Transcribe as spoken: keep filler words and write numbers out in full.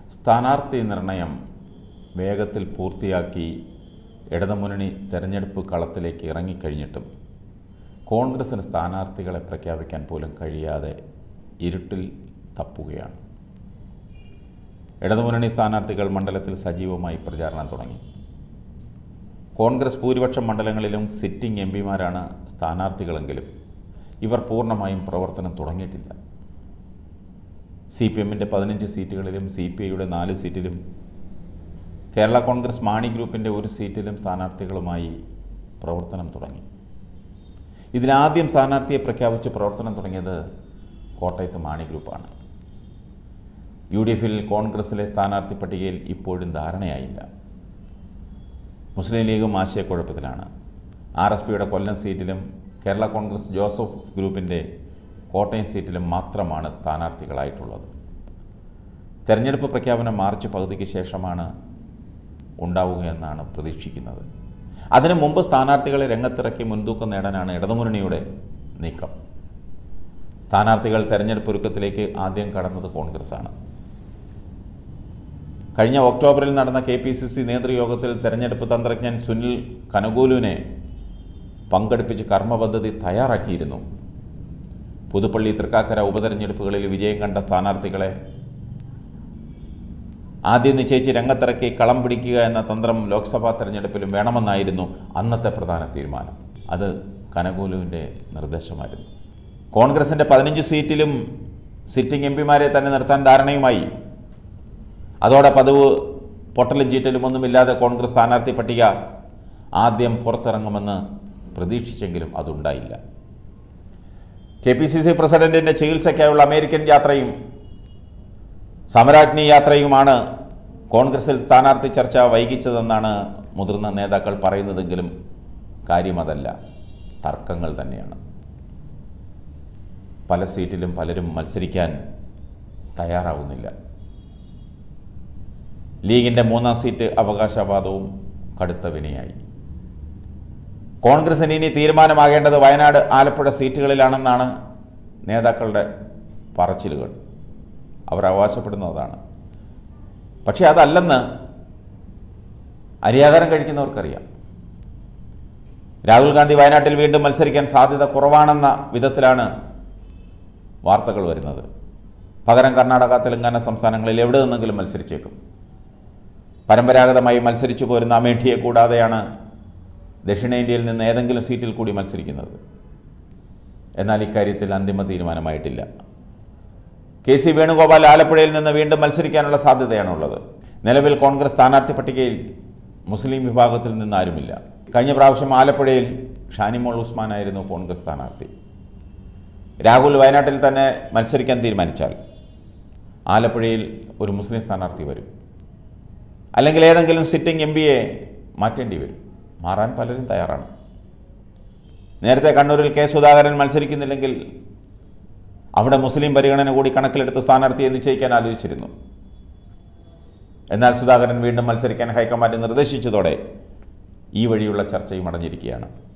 സ്ഥാനാർത്ഥി നിർണയം വേഗത്തിൽ പൂർത്തിയാക്കി ഇടതുമുന്നണി തെരഞ്ഞെടുപ്പ് കളത്തിലേക്ക് ഇറങ്ങിക്കഴിഞ്ഞിട്ടും കോൺഗ്രസിന് സ്ഥാനാർത്ഥികളെ പ്രഖ്യാപിക്കാൻ പോലും കഴിയാതെ ഇരുട്ടിൽ തപ്പുകയാണ്. ഇടതുമുന്നണി സ്ഥാനാർത്ഥികൾ മണ്ഡലത്തിൽ സജീവമായി പ്രചാരണം തുടങ്ങി. കോൺഗ്രസ് ഭൂരിപക്ഷം മണ്ഡലങ്ങളിലും സിറ്റിംഗ് എം പിമാരാണ് സ്ഥാനാർത്ഥികളെങ്കിലും ഇവർ പൂർണ്ണമായും പ്രവർത്തനം തുടങ്ങിയിട്ടില്ല. സി പി എമ്മിൻ്റെ പതിനഞ്ച് സീറ്റുകളിലും സി പി ഐയുടെ നാല് സീറ്റിലും കേരള കോൺഗ്രസ് മാണി ഗ്രൂപ്പിൻ്റെ ഒരു സീറ്റിലും സ്ഥാനാർത്ഥികളുമായി പ്രവർത്തനം തുടങ്ങി. ഇതിലാദ്യം സ്ഥാനാർത്ഥിയെ പ്രഖ്യാപിച്ച് പ്രവർത്തനം തുടങ്ങിയത് കോട്ടയത്ത് മാണി ഗ്രൂപ്പാണ്. യു ഡി എഫിൽ കോൺഗ്രസിലെ സ്ഥാനാർത്ഥി പട്ടികയിൽ ഇപ്പോഴും ധാരണയായില്ല. മുസ്ലിം ലീഗും ആശയക്കുഴപ്പത്തിലാണ്. ആർ എസ് പിയുടെ കൊല്ലം സീറ്റിലും കേരള കോൺഗ്രസ് ജോസഫ് ഗ്രൂപ്പിൻ്റെ കോട്ടയം സീറ്റിലും മാത്രമാണ് സ്ഥാനാർത്ഥികളായിട്ടുള്ളത്. തെരഞ്ഞെടുപ്പ് പ്രഖ്യാപനം മാർച്ച് പകുതിക്ക് ശേഷമാണ് ഉണ്ടാവുകയെന്നാണ് പ്രതീക്ഷിക്കുന്നത്. അതിനു മുമ്പ് സ്ഥാനാർത്ഥികളെ രംഗത്തിറക്കി മുൻതൂക്കം നേടാനാണ് ഇടതുമുന്നണിയുടെ നീക്കം. സ്ഥാനാർത്ഥികൾ തെരഞ്ഞെടുപ്പ് ഒരുക്കത്തിലേക്ക് ആദ്യം കടന്നത് കോൺഗ്രസ്സാണ്. കഴിഞ്ഞ ഒക്ടോബറിൽ നടന്ന കെ പി സി സി നേതൃയോഗത്തിൽ തെരഞ്ഞെടുപ്പ് തന്ത്രജ്ഞൻ സുനിൽ കനകോലുവിനെ പങ്കെടുപ്പിച്ച് കർമ്മപദ്ധതി തയ്യാറാക്കിയിരുന്നു. പുതുപ്പള്ളി തൃക്കാക്കര ഉപതെരഞ്ഞെടുപ്പുകളിൽ വിജയം കണ്ട സ്ഥാനാർത്ഥികളെ ആദ്യം നിശ്ചയിച്ച് രംഗത്തിറക്കി കളം പിടിക്കുക എന്ന തന്ത്രം ലോക്സഭാ തെരഞ്ഞെടുപ്പിലും വേണമെന്നായിരുന്നു അന്നത്തെ പ്രധാന തീരുമാനം. അത് കനകോലുവിൻ്റെ നിർദ്ദേശമായിരുന്നു. കോൺഗ്രസിൻ്റെ പതിനഞ്ച് സീറ്റിലും സിറ്റിംഗ് എം പിമാരെ തന്നെ നിർത്താൻ ധാരണയുമായി. അതോടെ പതിവ് പൊട്ടലും ചീറ്റലും ഒന്നുമില്ലാതെ കോൺഗ്രസ് സ്ഥാനാർത്ഥി പട്ടിക ആദ്യം പുറത്തിറങ്ങുമെന്ന് പ്രതീക്ഷിച്ചെങ്കിലും അതുണ്ടായില്ല. കെ പി സി സി പ്രസിഡന്റിൻ്റെ ചികിത്സയ്ക്കായുള്ള അമേരിക്കൻ യാത്രയും സമരാജ്ഞി യാത്രയുമാണ് കോൺഗ്രസിൽ സ്ഥാനാർത്ഥി ചർച്ച വൈകിച്ചതെന്നാണ് മുതിർന്ന നേതാക്കൾ പറയുന്നതെങ്കിലും കാര്യമതല്ല, തർക്കങ്ങൾ തന്നെയാണ്. പല സീറ്റിലും പലരും മത്സരിക്കാൻ തയ്യാറാവുന്നില്ല. ലീഗിൻ്റെ മൂന്നാം സീറ്റ് അവകാശവാദവും കടുത്ത വിനയായി. കോൺഗ്രസിന് ഇനി തീരുമാനമാകേണ്ടത് വയനാട്, ആലപ്പുഴ സീറ്റുകളിലാണെന്നാണ് നേതാക്കളുടെ പറച്ചിലുകൾ. അവർ അവകാശപ്പെടുന്നതാണ്. പക്ഷേ അതല്ലെന്ന് അരിയാഹാരം കഴിക്കുന്നവർക്കറിയാം. രാഹുൽ ഗാന്ധി വയനാട്ടിൽ വീണ്ടും മത്സരിക്കാൻ സാധ്യത കുറവാണെന്ന വിധത്തിലാണ് വാർത്തകൾ വരുന്നത്. പകരം കർണാടക, തെലങ്കാന സംസ്ഥാനങ്ങളിൽ എവിടെ നിന്നെങ്കിലും മത്സരിച്ചേക്കും. പരമ്പരാഗതമായി മത്സരിച്ചു പോരുന്ന അമേഠിയെ കൂടാതെയാണ് ദക്ഷിണേന്ത്യയിൽ നിന്ന് ഏതെങ്കിലും സീറ്റിൽ കൂടി മത്സരിക്കുന്നത്. എന്നാൽ ഇക്കാര്യത്തിൽ അന്തിമ തീരുമാനമായിട്ടില്ല. കെ സി വേണുഗോപാൽ ആലപ്പുഴയിൽ നിന്ന് വീണ്ടും മത്സരിക്കാനുള്ള സാധ്യതയാണുള്ളത്. നിലവിൽ കോൺഗ്രസ് സ്ഥാനാർത്ഥി പട്ടികയിൽ മുസ്ലിം വിഭാഗത്തിൽ നിന്ന് ആരുമില്ല. കഴിഞ്ഞ പ്രാവശ്യം ആലപ്പുഴയിൽ ഷാനിമോൾ ഉസ്മാനായിരുന്നു കോൺഗ്രസ് സ്ഥാനാർത്ഥി. രാഹുൽ വയനാട്ടിൽ തന്നെ മത്സരിക്കാൻ തീരുമാനിച്ചാൽ ആലപ്പുഴയിൽ ഒരു മുസ്ലിം സ്ഥാനാർത്ഥി വരും. അല്ലെങ്കിൽ ഏതെങ്കിലും സിറ്റിംഗ് എം പിയെ മാറ്റേണ്ടി വരും. മാറാൻ പലരും തയ്യാറാണ്. നേരത്തെ കണ്ണൂരിൽ കെ സുധാകരൻ മത്സരിക്കുന്നില്ലെങ്കിൽ അവിടെ മുസ്ലിം പരിഗണന കൂടി കണക്കിലെടുത്ത് സ്ഥാനാർത്ഥിയെ നിശ്ചയിക്കാൻ ആലോചിച്ചിരുന്നു. എന്നാൽ സുധാകരൻ വീണ്ടും മത്സരിക്കാൻ ഹൈക്കമാൻഡ് നിർദ്ദേശിച്ചതോടെ ഈ വഴിയുള്ള ചർച്ചയും അടഞ്ഞിരിക്കുകയാണ്.